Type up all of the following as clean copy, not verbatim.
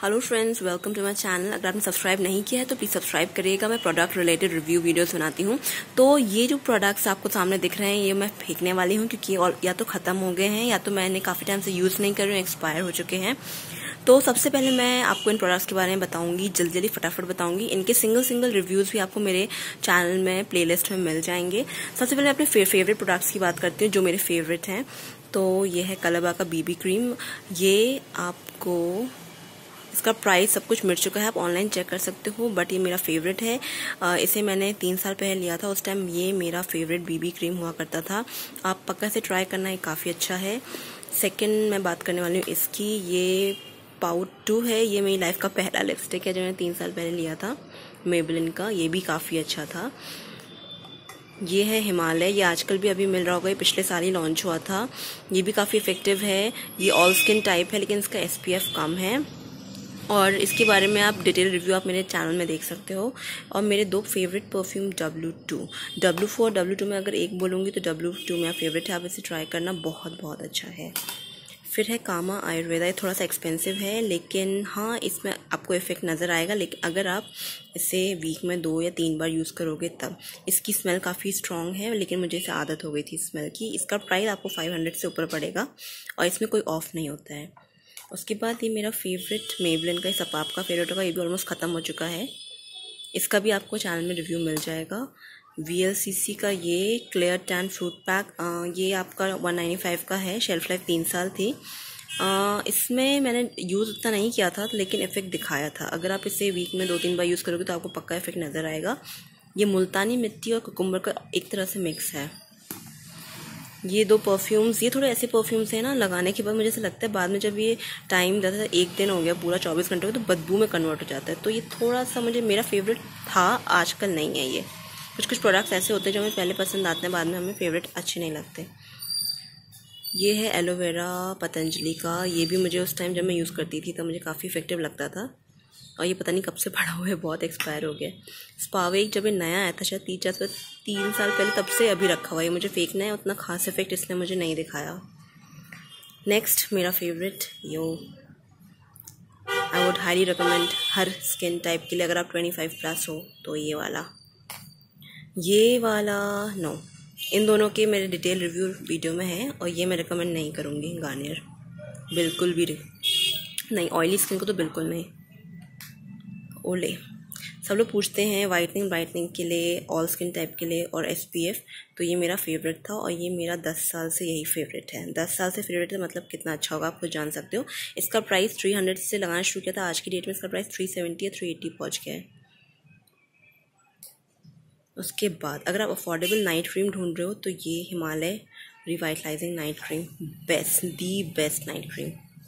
Hello friends, welcome to my channel. अगर आपने subscribe नहीं किया है तो प्लीज़ सब्सक्राइब करिएगा। मैं प्रोडक्ट रिलेटेड रिव्यू वीडियोस बनाती हूँ। तो ये जो प्रोडक्ट्स आपको सामने दिख रहे हैं ये मैं फेंकने वाली हूँ, क्योंकि या तो ख़त्म हो गए हैं या तो मैंने काफ़ी टाइम से यूज़ नहीं कर रही हूँ, एक्सपायर हो चुके हैं। तो सबसे पहले मैं आपको इन प्रोडक्ट्स के बारे में बताऊंगी, जल्दी फटाफट बताऊंगी। इनके सिंगल रिव्यूज़ भी आपको मेरे चैनल में प्लेलिस्ट में मिल जाएंगे। सबसे पहले अपने फेवरेट प्रोडक्ट्स की बात करती हूँ जो मेरे फेवरेट हैं। तो ये है कलबा का बीबी क्रीम। ये आपको इसका प्राइस सब कुछ मिल चुका है, आप ऑनलाइन चेक कर सकते हो, बट ये मेरा फेवरेट है। इसे मैंने 3 साल पहले लिया था, उस टाइम ये मेरा फेवरेट बीबी क्रीम हुआ करता था। आप पक्का से ट्राई करना, ये काफ़ी अच्छा है। सेकंड मैं बात करने वाली हूँ इसकी, ये पाउट 2 है। ये मेरी लाइफ का पहला लिपस्टिक है जो मैंने 3 साल पहले लिया था, मेबलिन का। ये भी काफ़ी अच्छा था। ये है हिमालय, ये आजकल भी अभी मिल रहा होगा, ये पिछले साल ही लॉन्च हुआ था। ये भी काफ़ी इफेक्टिव है। ये ऑल स्किन टाइप है लेकिन इसका SPF कम है, और इसके बारे में आप डिटेल रिव्यू आप मेरे चैनल में देख सकते हो। और मेरे 2 favourite perfume W2, W4, W2 में अगर एक बोलूँगी तो W2 मेरा फेवरेट है। आप इसे ट्राई करना, बहुत अच्छा है। फिर है कामा आयुर्वेदा। ये थोड़ा सा एक्सपेंसिव है लेकिन हाँ, इसमें आपको इफेक्ट नज़र आएगा, लेकिन अगर आप इसे वीक में 2 या 3 बार यूज़ करोगे तब। इसकी स्मेल काफ़ी स्ट्रॉन्ग है लेकिन मुझे इसे आदत हो गई थी स्मेल की। इसका प्राइस आपको 500 से ऊपर पड़ेगा और इसमें कोई ऑफ नहीं होता है। उसके बाद ये मेरा फेवरेट मेबलिन का, सब आपका फेवरेट होगा, ये भी ऑलमोस्ट ख़त्म हो चुका है। इसका भी आपको चैनल में रिव्यू मिल जाएगा। VLCC का ये क्लियर टैन फ्रूट पैक, ये आपका 195 का है। शेल्फ लाइफ 3 साल थी। इसमें मैंने यूज़ उतना नहीं किया था लेकिन इफेक्ट दिखाया था। अगर आप इसे वीक में 2-3 बार यूज़ करोगे तो आपको पक्का इफेक्ट नज़र आएगा। ये मुल्तानी मिट्टी और कुकुम्बर का एक तरह से मिक्स है। ये 2 परफ्यूम्स, ये थोड़े ऐसे परफ्यूम्स हैं ना, लगाने के बाद मुझे ऐसा लगता है बाद में जब ये टाइम जाता है, 1 दिन हो गया पूरा 24 घंटे हो, तो बदबू में कन्वर्ट हो जाता है। तो ये थोड़ा सा मेरा फेवरेट था, आजकल नहीं है। ये कुछ प्रोडक्ट्स ऐसे होते हैं जो हमें पहले पसंद आते हैं, बाद में हमें फेवरेट अच्छे नहीं लगते। ये है एलोवेरा पतंजलि का। ये भी मुझे उस टाइम जब मैं यूज़ करती थी तब मुझे काफ़ी इफेक्टिव लगता था, और ये पता नहीं कब से पड़ा हुआ है, बहुत एक्सपायर हो गया। स्पावेक जब ये नया आया था, शायद 3 साल पहले, तब से अभी रखा हुआ है। मुझे फेंकना है, उतना खास इफेक्ट इसने मुझे नहीं दिखाया। नेक्स्ट मेरा फेवरेट यो, आई वुड हाईली रिकमेंड हर स्किन टाइप के लिए। अगर आप 25+ हो तो ये वाला नो, इन दोनों के मेरे डिटेल रिव्यू वीडियो में है, और ये मैं रिकमेंड नहीं करूँगी। गार्नियर बिल्कुल भी नहीं, ऑयली स्किन को तो बिल्कुल नहीं। ओले, सब लोग पूछते हैं वाइटनिंग के लिए, ऑल स्किन टाइप के लिए और SPF, तो ये मेरा फेवरेट था और ये मेरा 10 साल से यही फेवरेट है। 10 साल से फेवरेट है मतलब कितना अच्छा होगा आप खुद जान सकते हो। इसका प्राइस 300 से लगाना शुरू किया था, आज की डेट में इसका प्राइस 370 या 380 पहुँच गया है। उसके बाद अगर आप अफोर्डेबल नाइट क्रीम ढूंढ रहे हो तो ये Himalaya revitalising night cream, best night cream.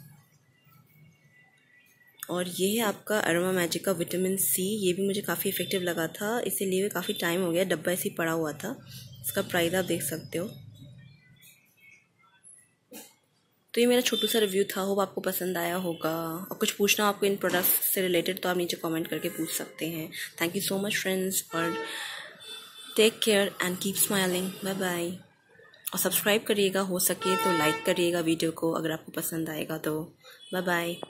और ये है आपका अरोमा मैजिक का विटामिन C। ये भी मुझे काफ़ी इफेक्टिव लगा था, इसे लिए हुए काफ़ी टाइम हो गया, डब्बा ऐसे ही पड़ा हुआ था। इसका प्राइस आप देख सकते हो। तो ये मेरा छोटू सा रिव्यू था, होप आपको पसंद आया होगा। और कुछ पूछना हो आपको इन प्रोडक्ट्स से रिलेटेड तो आप नीचे कमेंट करके पूछ सकते हैं। Thank you so much friends, और take care and keep smiling. Bye bye. और सब्सक्राइब करिएगा, हो सके तो लाइक करिएगा वीडियो को अगर आपको पसंद आएगा तो। Bye bye.